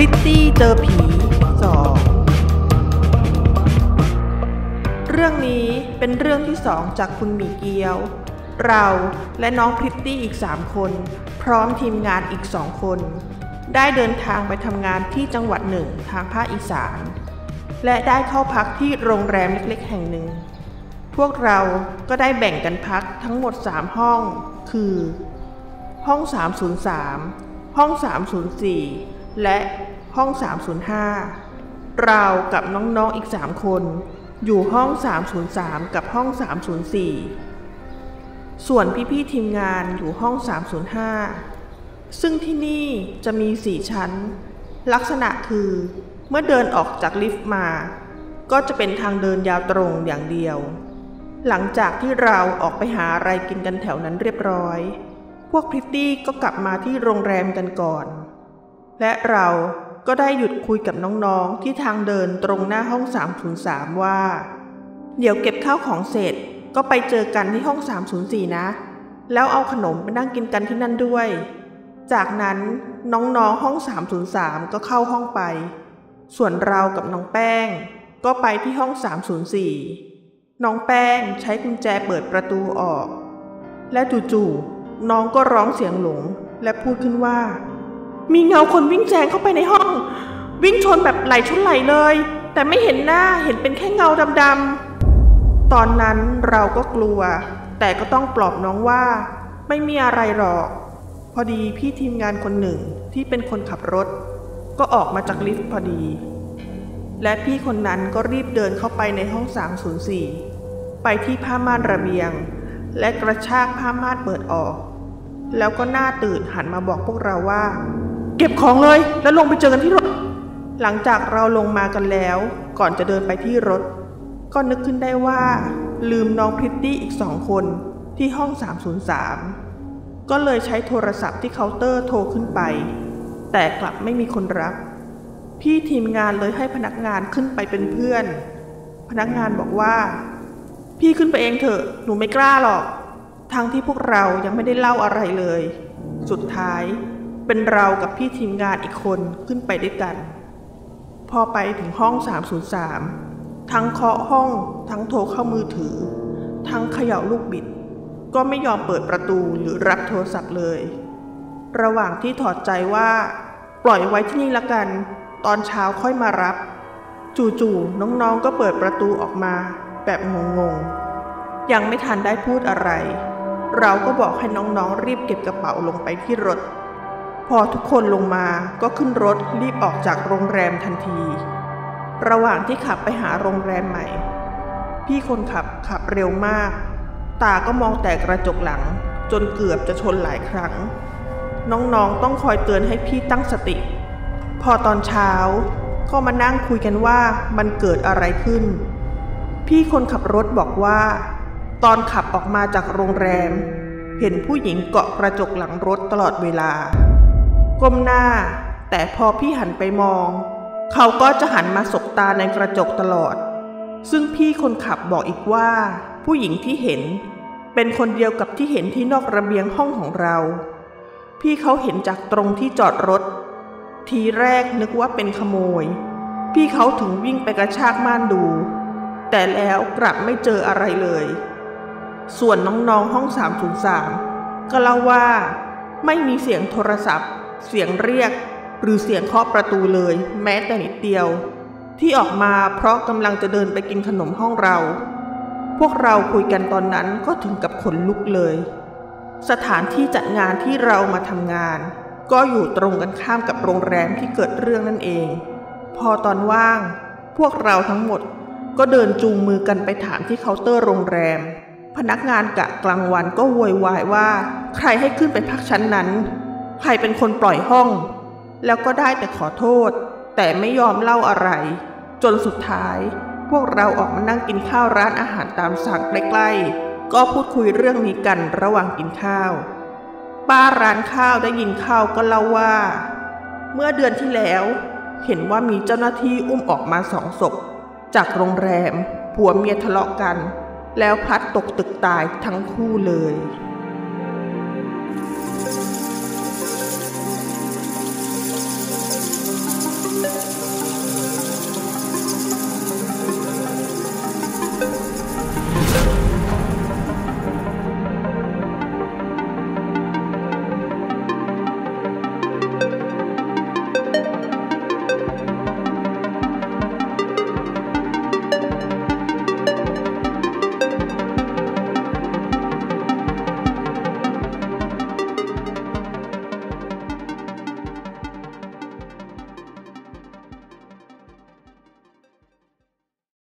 พริตตี้เจอผี2เรื่องนี้เป็นเรื่องที่2จากคุณหมีเกียวเราและน้องพริตตี้อีก3คนพร้อมทีมงานอีก2คนได้เดินทางไปทำงานที่จังหวัดหนึ่งทางภาคอีสานและได้เข้าพักที่โรงแรมเล็กๆแห่งหนึ่งพวกเราก็ได้แบ่งกันพักทั้งหมด3ห้องคือห้อง303ห้อง304และห้อง305เรากับน้องๆอีก3คนอยู่ห้อง303กับห้อง304ส่วนพี่ๆทีมงานอยู่ห้อง305ซึ่งที่นี่จะมี4ชั้นลักษณะคือเมื่อเดินออกจากลิฟต์มาก็จะเป็นทางเดินยาวตรงอย่างเดียวหลังจากที่เราออกไปหาอะไรกินกันแถวนั้นเรียบร้อยพวกพริตตี้ก็กลับมาที่โรงแรมกันก่อนและเราก็ได้หยุดคุยกับน้องๆที่ทางเดินตรงหน้าห้อง303ว่าเดี๋ยวเก็บข้าวของเสร็จก็ไปเจอกันที่ห้อง304นะแล้วเอาขนมไปนั่งกินกันที่นั่นด้วยจากนั้นน้องๆห้อง303ก็เข้าห้องไปส่วนเรากับน้องแป้งก็ไปที่ห้อง304น้องแป้งใช้กุญแจเปิดประตูออกและจู่ๆน้องก็ร้องเสียงหลงและพูดขึ้นว่ามีเงาคนวิ่งแซงเข้าไปในห้องวิ่งชนแบบไหลชนไหลเลยแต่ไม่เห็นหน้าเห็นเป็นแค่เงาดำๆตอนนั้นเราก็กลัวแต่ก็ต้องปลอบน้องว่าไม่มีอะไรหรอกพอดีพี่ทีมงานคนหนึ่งที่เป็นคนขับรถก็ออกมาจากลิฟต์พอดีและพี่คนนั้นก็รีบเดินเข้าไปในห้อง304ไปที่ผ้าม่านระเบียงและกระชากผ้าม่านเปิดออกแล้วก็หน้าตื่นหันมาบอกพวกเราว่าเก็บของเลยแล้วลงไปเจอกันที่รถหลังจากเราลงมากันแล้วก่อนจะเดินไปที่รถก็นึกขึ้นได้ว่าลืมน้องพริตตี้อีก2คนที่ห้อง303ก็เลยใช้โทรศัพท์ที่เคาน์เตอร์โทรขึ้นไปแต่กลับไม่มีคนรับพี่ทีมงานเลยให้พนักงานขึ้นไปเป็นเพื่อนพนักงานบอกว่าพี่ขึ้นไปเองเถอะหนูไม่กล้าหรอกทั้งที่พวกเรายังไม่ได้เล่าอะไรเลยสุดท้ายเป็นเรากับพี่ทีมงานอีกคนขึ้นไปด้วยกันพอไปถึงห้อง303ทั้งเคาะห้องทั้งโทรเข้ามือถือทั้งเขย่าลูกบิดก็ไม่ยอมเปิดประตูหรือรับโทรศัพท์เลยระหว่างที่ถอดใจว่าปล่อยไว้ที่นี่ละกันตอนเช้าค่อยมารับจู่ๆน้องๆก็เปิดประตูออกมาแบบงงๆยังไม่ทันได้พูดอะไรเราก็บอกให้น้องๆรีบเก็บกระเป๋าลงไปที่รถพอทุกคนลงมาก็ขึ้นรถรีบออกจากโรงแรมทันทีระหว่างที่ขับไปหาโรงแรมใหม่พี่คนขับเร็วมากตาก็มองแต่กระจกหลังจนเกือบจะชนหลายครั้งน้องๆต้องคอยเตือนให้พี่ตั้งสติพอตอนเช้าก็มานั่งคุยกันว่ามันเกิดอะไรขึ้นพี่คนขับรถบอกว่าตอนขับออกมาจากโรงแรมเห็นผู้หญิงเกาะกระจกหลังรถตลอดเวลาก้มหน้าแต่พอพี่หันไปมองเขาก็จะหันมาสบตาในกระจกตลอดซึ่งพี่คนขับบอกอีกว่าผู้หญิงที่เห็นเป็นคนเดียวกับที่เห็นที่นอกระเบียงห้องของเราพี่เขาเห็นจากตรงที่จอดรถทีแรกนึกว่าเป็นขโมยพี่เขาถึงวิ่งไปกระชากม่านดูแต่แล้วกลับไม่เจออะไรเลยส่วนน้องๆห้อง303ก็เล่าว่าไม่มีเสียงโทรศัพท์เสียงเรียกหรือเสียงเคาะประตูเลยแม้แต่นิดเดียวที่ออกมาเพราะกำลังจะเดินไปกินขนมห้องเราพวกเราคุยกันตอนนั้นก็ถึงกับขนลุกเลยสถานที่จัดงานที่เรามาทำงานก็อยู่ตรงกันข้ามกับโรงแรมที่เกิดเรื่องนั่นเองพอตอนว่างพวกเราทั้งหมดก็เดินจูงมือกันไปถามที่เคาน์เตอร์โรงแรมพนักงานกะกลางวันก็โวยวายว่าใครให้ขึ้นไปพักชั้นนั้นใครเป็นคนปล่อยห้องแล้วก็ได้แต่ขอโทษแต่ไม่ยอมเล่าอะไรจนสุดท้ายพวกเราออกมานั่งกินข้าวร้านอาหารตามสั่งใกล้ๆก็พูดคุยเรื่องนี้กันระหว่างกินข้าวป้าร้านข้าวได้ยินข้าวก็เล่าว่าเมื่อเดือนที่แล้วเห็นว่ามีเจ้าหน้าที่อุ้มออกมา2 ศพจากโรงแรมผัวเมียทะเลาะกันแล้วพลัดตกตึกตายทั้งคู่เลย